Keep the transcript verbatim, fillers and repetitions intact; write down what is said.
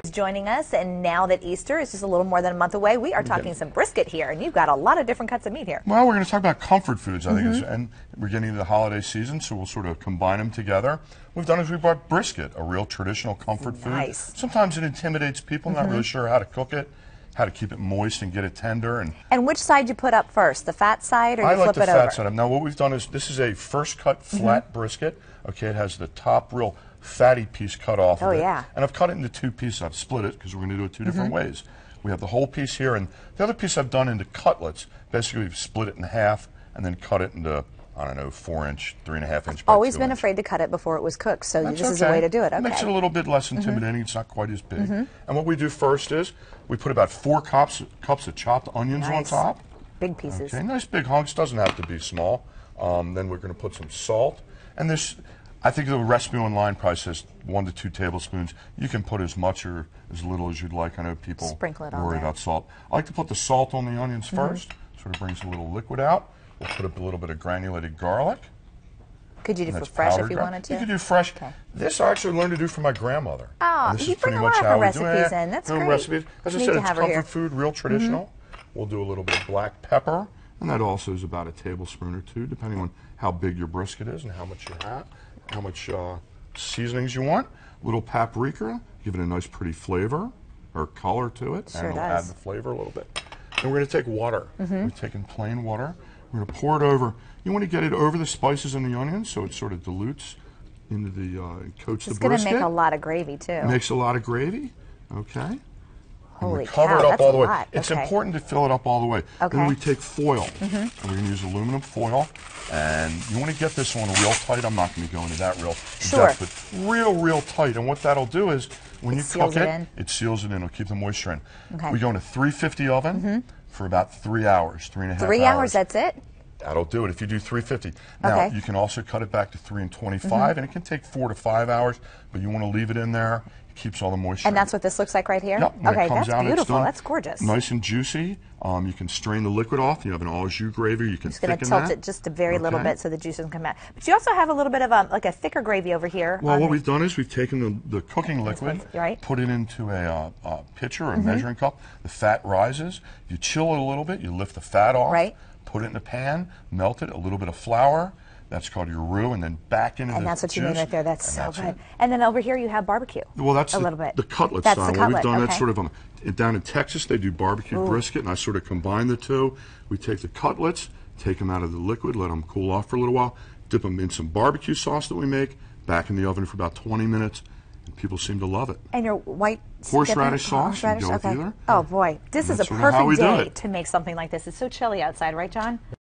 joining us, and now that Easter is just a little more than a month away, we are talking some brisket here, and you've got a lot of different cuts of meat here. Well, we're going to talk about comfort foods, I mm-hmm. think, is, and we're getting into the holiday season, so we'll sort of combine them together. What we've done is we brought brisket, a real traditional comfort nice. food. Sometimes it intimidates people, mm-hmm. not really sure how to cook it, how to keep it moist and get it tender. And, and which side you put up first, the fat side, or I you like flip the it fat over? side. Now, what we've done is this is a first cut flat mm-hmm. brisket. Okay, it has the top real fatty piece cut off oh, of it. yeah. And I've cut it into two pieces. I've split it because we're going to do it two mm-hmm. different ways. We have the whole piece here, and the other piece I've done into cutlets. Basically, we've split it in half and then cut it into, I don't know, four inch, three and a half inch. Always been inch. afraid to cut it before it was cooked, so That's this okay. is a way to do it. Okay. It makes it a little bit less intimidating. Mm-hmm. It's not quite as big. Mm-hmm. And what we do first is we put about four cups cups of chopped onions nice. on top. Big pieces. Okay, nice big hunks. Doesn't have to be small. Um, then we're going to put some salt, and this. I think the recipe online probably says one to two tablespoons. You can put as much or as little as you'd like. I know people Sprinkle it on worry there. about salt. I like to put the salt on the onions mm-hmm. first. Sort of brings a little liquid out. We'll put a little bit of granulated garlic. Could you do for fresh if you gar- wanted to? You could do fresh. Okay. This I actually learned to do from my grandmother. Oh, this you is bring pretty a much lot of how her we do recipes it. in. That's Her great. Recipes. As Need I said, to it's have her comfort here. food, real traditional. Mm-hmm. We'll do a little bit of black pepper, and that also is about a tablespoon or two, depending on how big your brisket is and how much you have, how much uh, seasonings you want. A little paprika, give it a nice pretty flavor or color to it, sure and it'll does. add the flavor a little bit. And we're going to take water. Mm-hmm. We're taking plain water. We're going to pour it over. You want to get it over the spices and the onions so it sort of dilutes into the, uh, coats it's the brisket. It's going to make a lot of gravy, too. Makes a lot of gravy. Okay. Holy and cover cow, it up that's all the a way. lot. It's okay. important to fill it up all the way. Okay. Then we take foil, mm-hmm. and we're going to use aluminum foil. And you want to get this one real tight. I'm not going to go into that real sure. depth, but real, real tight. And what that'll do is when it you seals cook it, it, in. it seals it in. It'll keep the moisture in. Okay. We go in a three fifty oven mm-hmm. for about three hours, three and a half three hours. hours, that's it? That'll do it if you do three fifty. Now, okay. you can also cut it back to three and twenty-five, mm-hmm. and it can take four to five hours, but you want to leave it in there. It keeps all the moisture. And that's what this looks like right here? Yep. When okay, it comes that's out, beautiful. it's done. That's gorgeous. Nice and juicy. Um, you can strain the liquid off. You have an au jus gravy. You can just going to thicken tilt that. it just a very okay. little bit so the juice doesn't come out. But you also have a little bit of um, like a thicker gravy over here. Well, what we've done is we've taken the, the cooking liquid, right. put it into a uh, uh, pitcher or a mm-hmm. measuring cup. The fat rises. You chill it a little bit. You lift the fat off. Right. Put it in a pan. Melt it. A little bit of flour. That's called your roux, and then back into and the that's what juice, you mean right there. That's so that's good. It. And then over here you have barbecue. Well, that's a the, little bit. the cutlet that's style. The What cutlet. we've done okay. that's sort of um, down in Texas they do barbecue Ooh. brisket, and I sort of combine the two. We take the cutlets, take them out of the liquid, let them cool off for a little while, dip them in some barbecue sauce that we make, back in the oven for about twenty minutes, and people seem to love it. And your white horseradish sauce, horseradish? you go okay. with either. Oh boy, this and is a perfect day to make something like this. It's so chilly outside, right, John?